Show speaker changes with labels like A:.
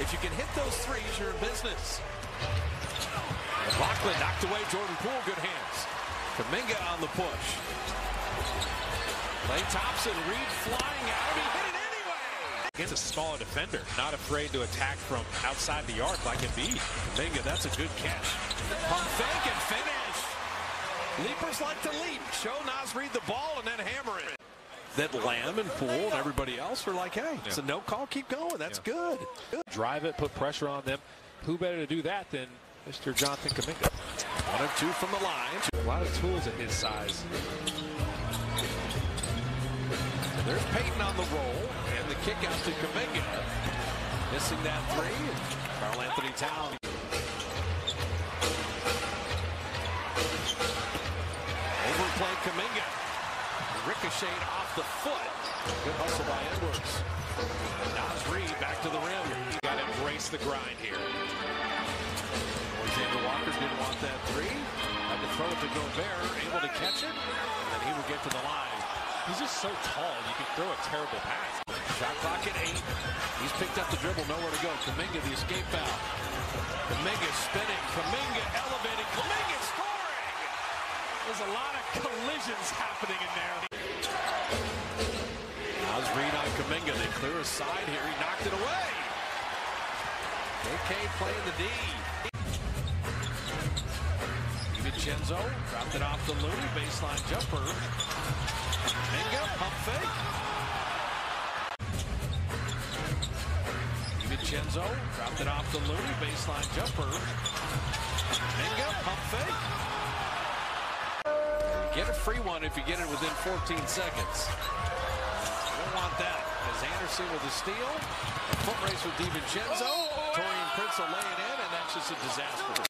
A: If you can hit those threes, you're in business. Lachlan knocked away Jordan Poole. Good hands. Kuminga on the push. Klay Thompson, Reed flying out. He hit it anyway.
B: Against a smaller defender, not afraid to attack from outside the arc like Embiid.
A: Kuminga, that's a good catch. Pump fake and finish. Leapers like to leap. Show Naz Reid the ball and then hammer it. That Lamb and Poole and everybody else are like, hey, it's a no call, keep going. That's good.
B: Drive it, put pressure on them. Who better to do that than Mr. Jonathan Kuminga?
A: 1 of 2 from the line.
B: A lot of tools at his size.
A: There's Payton on the roll, and the kick out to Kuminga. Missing that three. Karl Anthony Towns. Overplayed Kuminga. Ricocheted off the foot. Good hustle by Edwards. Naz Reid back to the rim.
B: You got to embrace the grind here.
A: Alexander Walker didn't want that three. Had to throw it to Gobert, able to catch it, and then he would get to the line.
B: He's just so tall, you can throw a terrible pass.
A: Shot clock at 8. He's picked up the dribble, nowhere to go. Kuminga, the escape foul. Kuminga spinning. Kuminga elevating. Kuminga scoring!
B: There's a lot of collisions happening in there.
A: Naz Reid on Kuminga. They clear a side here. He knocked it away. AK playing the D. DiVincenzo dropped it off to Looney. Baseline jumper. Kuminga, pump fake. DiVincenzo dropped it off to Looney. Baseline jumper. Kuminga, pump fake. Get a free one if you get it within 14 seconds. You don't want that. As Anderson with a steal. A foot race with DiVincenzo. Torian Prince will lay it in, and that's just a disaster.